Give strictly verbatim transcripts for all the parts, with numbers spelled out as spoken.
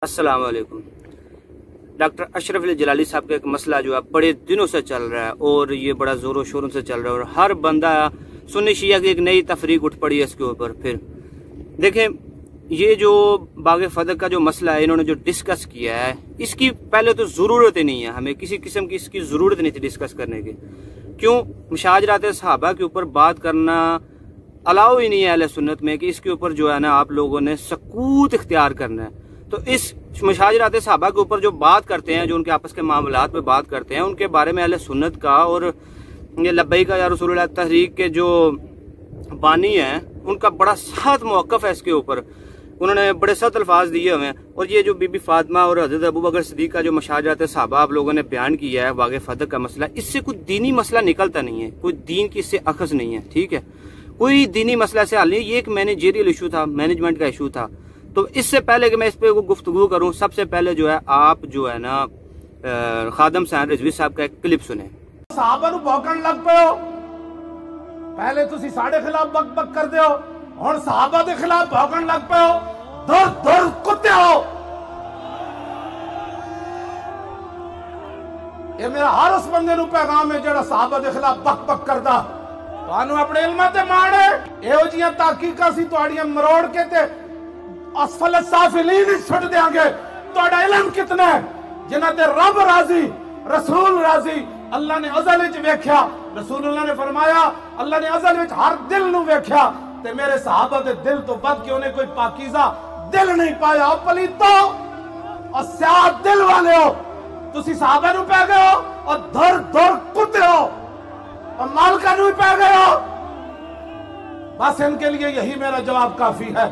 अस्सलाम वालेकुम। डॉक्टर अशरफ अली जलाली साहब का एक मसला जो है बड़े दिनों से चल रहा है और ये बड़ा जोरों शोरों से चल रहा है और हर बंदा सुन्नी शिया की एक नई तफरीक उठ पड़ी है इसके ऊपर। फिर देखें, ये जो बागे फदक का जो मसला है इन्होंने जो डिस्कस किया है, इसकी पहले तो ज़रूरत ही नहीं है, हमें किसी किस्म की इसकी ज़रूरत नहीं थी डिस्कस करने की। क्यों? मुशाजरात सहाबा के ऊपर बात करना अलाउ ही नहीं है अहले सुन्नत में कि इसके ऊपर जो है ना आप लोगों ने सकूत इख्तियार करना है। तो इस मुशाजरात सहाबा के ऊपर जो बात करते हैं, जो उनके आपस के मामलात पे बात करते हैं, उनके बारे में अहले सुन्नत का और ये लब्बैक या रसूलुल्लाह तहरीक के जो बानी हैं उनका बड़ा सख्त मौक़िफ़ है इसके ऊपर। उन्होंने बड़े सख्त अल्फाज दिए हुए हैं। और ये जो बीबी फातिमा और हज़रत अबू बकर सिद्दीक़ का जो मुशाजरात सहाबा आप लोगों ने बयान किया है बागे फदक का मसला, इससे कोई दीनी मसला निकलता नहीं है, कोई दीन की इससे अखज़ नहीं है। ठीक है, कोई दीनी मसला से हल नहीं। ये एक मैनेजरियल इशू था, मैनेजमेंट का इशू था। तो इससे पहले कि मैं इस पर गुफ्तगू करूं, सबसे पहले जो है आप जो है ना खादम साहब रिजवी साहब का एक क्लिप सुने। साहबा नूं भौंकण लग पे हो, पहले तुसी साडे खिलाफ बक बक करदे हो, हुण साहबा दे खिलाफ भौंकण लग पे हो। दुर दुर कुत्ते हो। ये मेरा हर उस बंदे नूं पैगाम है जिहड़ा साहबा दे खिलाफ बक बक करदा। तुहानूं अपने इल्मां ते माण है, इहो जिहियां तहकीकां सी तुहाड़ियां मरोड़ के ते असफल साफिलीन छुट देंगे। तुहाडा इल्म कितना है जिन्हां ते रब राजी, रसूल राजी। अल्लाह ने अज़ल विच वेख्या, रसूलुल्लाह ने फरमाया अल्लाह ने अज़ल विच हर दिल नूं वेख्या ते मेरे सहाबा दे दिल तो बद के उन्हें कोई पाकीज़ा दिल नहीं पाया। पलीतो और स्याह दिल वाले हो, तुसी सहाबा नूं पै गए हो और धुर धुर कुत्ते हो और मालका नूं पै गए हो। बस इनके लिए यही मेरा जवाब काफी है।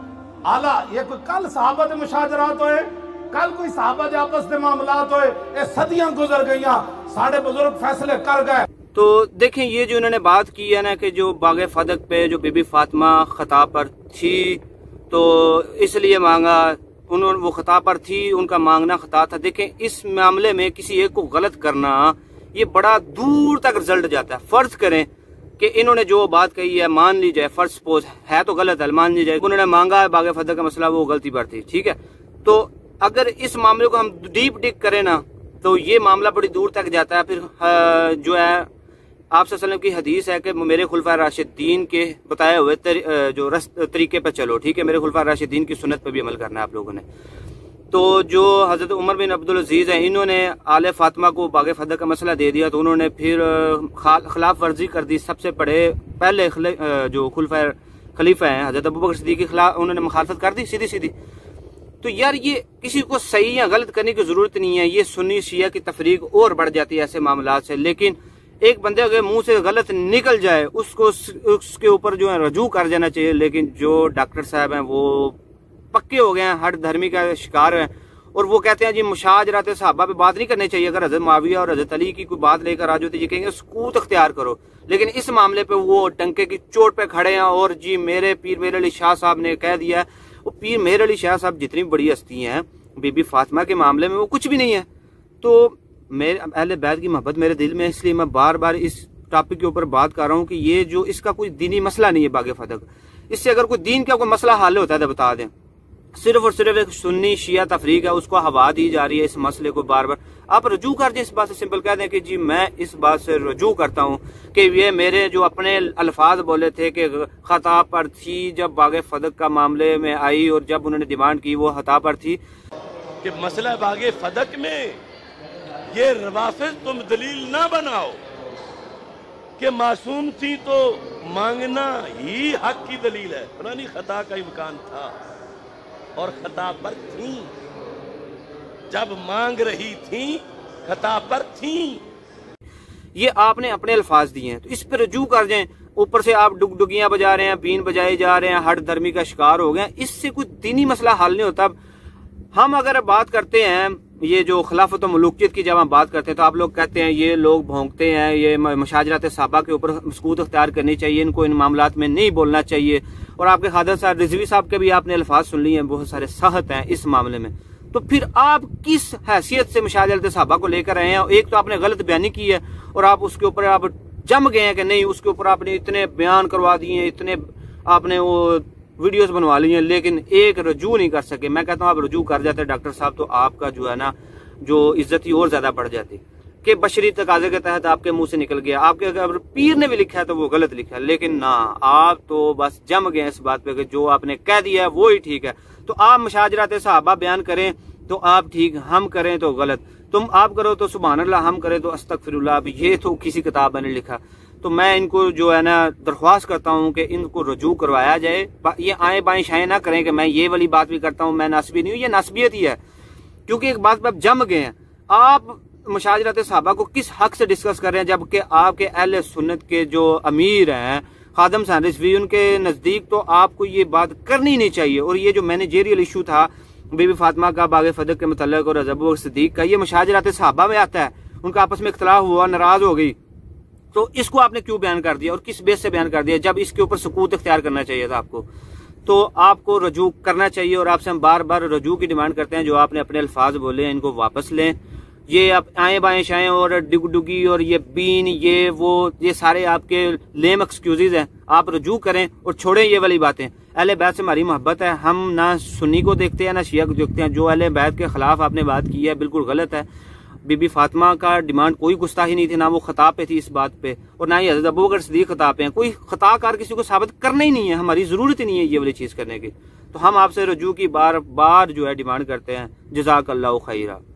आला ये कोई कल सहाबा दे मुशाजरात होए, कल कोई सहाबा दे आपस दे मामलात होए, ये सदियां गुजर गईयां, साडे बुजुर्ग फैसले कर गए। तो देखें, ये जो इन्होंने बात की है ना कि जो बागे फदक पे जो बीबी फातिमा खता पर थी तो इसलिए मांगा, उन्होंने वो खता पर थी, उनका मांगना खता था। देखें, इस मामले में किसी एक को गलत करना ये बड़ा दूर तक रिजल्ट जाता है। फर्ज करें कि इन्होंने जो बात कही है मान ली जाए, फर्ज सपोज है तो गलत है, मान ली जाए उन्होंने मांगा है बागे फदक का मसला, वो गलती पर थी। ठीक है, तो अगर इस मामले को हम डीप डिग करें ना तो ये मामला बड़ी दूर तक जाता है। फिर जो है आप सल्लल्लाहु अलैहि वसल्लम की हदीस है कि मेरे खुलफा राशिदीन के बताए हुए तरी, जो रस तरीके पर चलो। ठीक है, मेरे खुलफा राशिदीन की सुन्नत पर भी अमल करना है आप लोगों ने। तो जो हजरत उमर बिन अब्दुल अजीज हैं, इन्होंने आले फातिमा को बागे फदक का मसला दे दिया तो उन्होंने फिर खिलाफ वर्जी कर दी। सबसे बड़े पहले जो खुलफा खलीफा हैं हजरत अबू बकर सिद्दीक़ के खिलाफ उन्होंने मुखालफत कर दी सीधी सीधी। तो यार ये किसी को सही या गलत करने की जरूरत नहीं है, ये सुन्नी शिया की तफरीक और बढ़ जाती है ऐसे मामलात से। लेकिन एक बंदे अगर मुंह से गलत निकल जाए उसको उसके ऊपर जो है रजू कर जाना चाहिए। लेकिन जो डॉक्टर साहब हैं वो पक्के हो गए हैं, हर धर्मी का शिकार है और वो कहते हैं जी मुशाजरात सहाबा पे बात नहीं करनी चाहिए। अगर हजरत माविया और हजरत अली की कोई बात लेकर आ जाओ तो ये कहेंगे सकूत अख्तियार करो। लेकिन इस मामले पे वो टंके की चोट पे खड़े हैं और जी मेरे पीर मेहर अली शाह साहब ने कह दिया। वो पीर मेहर अली शाह साहब जितनी बड़ी हस्ती हैं, बीबी फातिमा के मामले में वो कुछ भी नहीं है। तो मेरे अहले बैत की मोहब्बत मेरे दिल में, इसलिए मैं बार बार इस टॉपिक के ऊपर बात कर रहा हूँ कि ये जो इसका कोई दीनी मसला नहीं है बागे फदक। इससे अगर कोई दीन का कोई मसला हल होता है तो बता दें। सिर्फ और सिर्फ एक सुन्नी शिया तफरीक है, उसको हवा दी जा रही है इस मसले को बार बार। आप रजू कर दें इस बात से, सिंपल कह दें कि जी मैं इस बात से रजू करता हूँ कि ये मेरे जो अपने अल्फाज बोले थे कि खता पर थी जब बागे फदक का मामले में आई और जब उन्होंने डिमांड की वो खता पर थी कि मसला बागे फदक में ये रवाफिज तुम दलील ना बनाओ कि मासूम थी तो मांगना ही हक की दलील है। पुरानी खता का इम्कान था और खता पर थी, जब मांग रही थी खता पर थी। ये आपने अपने अल्फाज दिए हैं तो इस पर रजू कर जाएं। ऊपर से आप डुगडुगियां बजा रहे हैं, बीन बजाए जा रहे हैं, हर धर्मी का शिकार हो गए। इससे कोई दीनी मसला हल नहीं होता। हम अगर बात करते हैं ये जो खिलाफत और मलूकियत की जब हम बात करते हैं तो आप लोग कहते हैं ये लोग भोंकते हैं, ये मुशाजरात सहाबा के ऊपर सकूत अख्तियार करनी चाहिए, इनको इन मामलात में नहीं बोलना चाहिए। और आपके खादर साहब रिजवी साहब के भी आपने अल्फाज सुन लिए हैं, बहुत सारे सख्त हैं इस मामले में। तो फिर आप किस हैसियत से मुशाजरात सहाबा को लेकर आए हैं? एक तो आपने गलत बयानी की है और आप उसके ऊपर आप जम गए हैं कि नहीं, उसके ऊपर आपने इतने बयान करवा दिए, इतने आपने वो वीडियोस बनवा ली हैं, लेकिन एक रजू नहीं कर सके। मैं कहता हूँ आप रजू कर जाते डॉक्टर साहब तो आपका जो है ना जो इज्जत ही और ज्यादा बढ़ जाती कि बशरी तकाजे के तहत आपके मुंह से निकल गया। आपके अगर पीर ने भी लिखा है तो वो गलत लिखा है, लेकिन ना आप तो बस जम गए इस बात पे कि जो आपने कह दिया है वो ही ठीक है। तो आप मुशाजरात सहाबा बयान करें तो आप ठीक, हम करें तो गलत। तुम आप करो तो सुभान अल्लाह, हम करें तो अस्तगफिरुल्लाह। अब ये तो किसी किताब में नहीं लिखा। तो मैं इनको जो है ना दरख्वास्त करता हूँ कि इनको रजू करवाया जाए। ये आए बाएं शाएं ना करें कि मैं ये वाली बात भी करता हूँ, मैं नस्बी नहीं हूँ। ये नस्बियत ही है, क्योंकि एक बात पे आप जम गए हैं। आप मुशाजरात सहाबा को किस हक से डिस्कस कर रहे हैं, जबकि आपके अहले सुन्नत के जो अमीर हैं खादम साहब रिजवी, उनके नजदीक तो आपको ये बात करनी नहीं चाहिए। और ये जो मैनेजेरियल इशू था बीबी फातिमा का बागे फदक के मुतल्लिक और अबू बकर सिद्दीक का, ये मुशाजरात सहाबा में आता है। उनका आपस में इख्तलाफ हुआ, नाराज हो गई, तो इसको आपने क्यों बयान कर दिया और किस बेस से बयान कर दिया, जब इसके ऊपर सुकूत इख्तियार करना चाहिए था आपको। तो आपको रजू करना चाहिए और आपसे हम बार बार रजू की डिमांड करते हैं। जो आपने अपने अल्फाज बोले हैं इनको वापस लें। ये आप आए बाएं शाएं और डुगडुगी और ये बीन ये वो ये सारे आपके लेम एक्सक्यूजेज हैं। आप रजू करें और छोड़ें ये वाली बातें। अहले बैत से हमारी मोहब्बत है, हम ना सुन्नी को देखते हैं ना शिया को देखते हैं। जो अहले बैत के खिलाफ आपने बात की है बिल्कुल गलत है। बीबी फातिमा का डिमांड कोई गुस्ताही नहीं थी, ना वो खता पे थी इस बात पे, और ना ही हज़रत अबू बकर सिद्दीक खता पे हैं। कोई खताकार किसी को साबित करना ही नहीं है, हमारी जरूरत ही नहीं है ये वाली चीज करने की। तो हम आपसे रजू की बार बार जो है डिमांड करते हैं। जज़ाकल्लाहु खैरा।